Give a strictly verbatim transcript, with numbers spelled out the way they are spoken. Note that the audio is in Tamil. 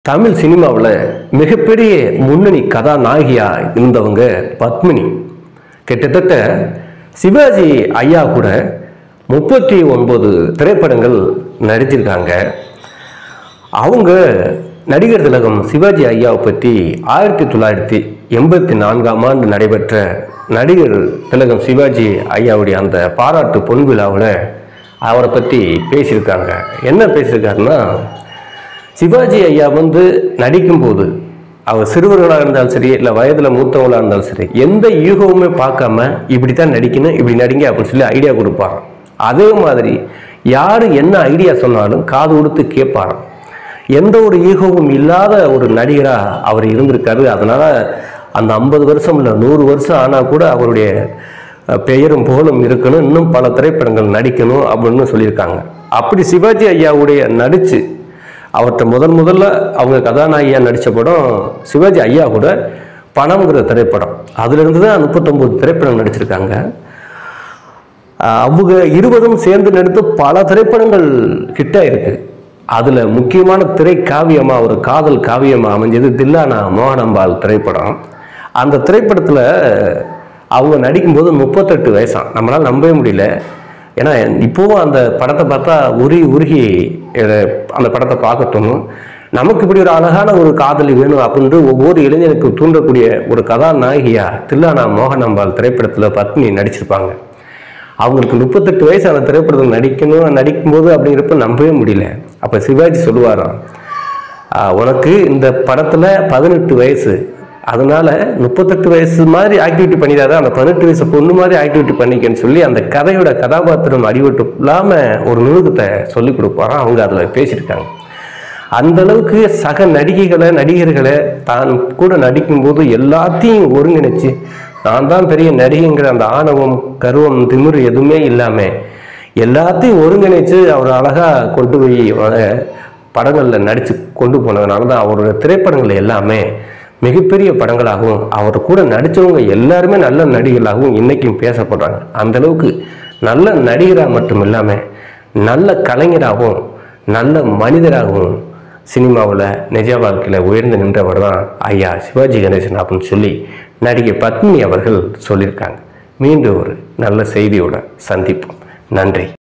தமிழ் சினிமாவில் மிகப்பெரிய முன்னணி கதாநாயகியா இருந்தவங்க பத்மினி. கிட்டத்தட்ட சிவாஜி ஐயா கூட முப்பத்தி ஒன்பது திரைப்படங்கள் நடிச்சிருக்காங்க. அவங்க நடிகர் திலகம் சிவாஜி ஐயாவை பற்றி ஆயிரத்தி தொள்ளாயிரத்தி எண்பத்தி நான்காம் ஆண்டு நடைபெற்ற நடிகர் திலகம் சிவாஜி ஐயாவுடைய அந்த பாராட்டு பொன் விழாவில் அவரை பற்றி பேசியிருக்காங்க. என்ன பேசியிருக்காருன்னா, சிவாஜி ஐயா வந்து நடிக்கும்போது அவர் சிறுவர்களாக இருந்தாலும் சரி, இல்லை வயதில் மூத்தவங்களாக இருந்தாலும் சரி, எந்த யூகவுமே பார்க்காம இப்படி தான் நடிக்கணும், இப்படி நடிங்க அப்படின்னு சொல்லி ஐடியா கொடுப்பாங்க. அதே மாதிரி யார் என்ன ஐடியா சொன்னாலும் காது கொடுத்து கேட்பாராம். எந்த ஒரு ஈகோவும் இல்லாத ஒரு நடிகராக அவர் இருந்திருக்காரு. அதனால் அந்த ஐம்பது வருஷம் இல்லை நூறு வருஷம் ஆனால் கூட அவருடைய பெயரும் புகழும் இருக்கணும், இன்னும் பல திரைப்படங்கள் நடிக்கணும் அப்படின்னு சொல்லியிருக்காங்க. அப்படி சிவாஜி ஐயாவுடைய நடித்து அவர்கிட்ட முதல் முதல்ல அவங்க கதாநாயகியாக நடித்த படம் சிவாஜி ஐயா கூட பணம்ங்கிற திரைப்படம். அதுலேருந்து தான் முப்பத்தொம்போது திரைப்படம் நடிச்சிருக்காங்க. அவங்க இருவரும் சேர்ந்து நடித்து பல திரைப்படங்கள் கிட்ட இருக்கு. அதில் முக்கியமான திரை காவியமாக ஒரு காதல் காவியமாக அமைஞ்சது தில்லானா மோகனாம்பாள் திரைப்படம். அந்த திரைப்படத்தில் அவங்க நடிக்கும்போது முப்பத்தெட்டு வயசாம். நம்மளால் நம்பவே முடியல. ஏன்னா இப்போவும் அந்த படத்தை பார்த்தா உருகி உருகி அந்த படத்தை பார்க்கட்டும், நமக்கு இப்படி ஒரு அழகான ஒரு காதலி வேணும் அப்படின்ட்டு ஒவ்வொரு இளைஞனுக்கு தூண்டக்கூடிய ஒரு கதாநாயகியா தில்லானா மோகனாம்பாள் திரைப்படத்தில் பத்மினி நடிச்சிருப்பாங்க. அவங்களுக்கு முப்பத்தெட்டு வயசு அந்த திரைப்படத்தில் நடிக்கணும் நடிக்கும்போது அப்படிங்கிறப்ப நம்பவே முடியல. அப்போ சிவாஜி சொல்லுவாராம், உனக்கு இந்த படத்தில் பதினெட்டு வயசு, அதனால முப்பத்தெட்டு வயசு மாதிரி ஆக்டிவிட்டி பண்ணிடாத, அந்த பதினெட்டு வயசு பொண்ணு மாதிரி ஆக்டிவிட்டி பண்ணிக்கன்னு சொல்லி அந்த கதையோட கதாபாத்திரம் அடிபட்டு இல்லாமல் ஒரு நுணுக்கத்தை சொல்லிக் கொடுப்பாராம். அவங்க அதில் பேசியிருக்காங்க. அந்த அளவுக்கு சக நடிகைகளை நடிகர்களை தான் கூட நடிக்கும்போது எல்லாத்தையும் ஒருங்கிணைச்சு நான் தான் பெரிய நடிகைங்கிற அந்த ஆணவம் கருவம் திமிரு எதுவுமே இல்லாமல் எல்லாத்தையும் ஒருங்கிணைச்சு அவர் அழகாக கொண்டு போய் படங்களில் நடித்து கொண்டு போனதுனால தான் அவரோட திரைப்படங்கள் எல்லாமே மிகப்பெரிய படங்களாகவும் அவர் கூட நடித்தவங்க எல்லாருமே நல்ல நடிகர்களாகவும் இன்றைக்கும் பேசப்படுறாங்க. அந்தளவுக்கு நல்ல நடிகராக மட்டும் இல்லாமல் நல்ல கலைஞராகவும் நல்ல மனிதராகவும் சினிமாவில் நிஜ வாழ்க்கையில் உயர்ந்து நின்றவர் தான் ஐயா சிவாஜி கணேசன் அப்படின்னு சொல்லி நடிகை பத்மினி அவர்கள் சொல்லியிருக்காங்க. மீண்டும் ஒரு நல்ல செய்தியோட சந்திப்போம். நன்றி.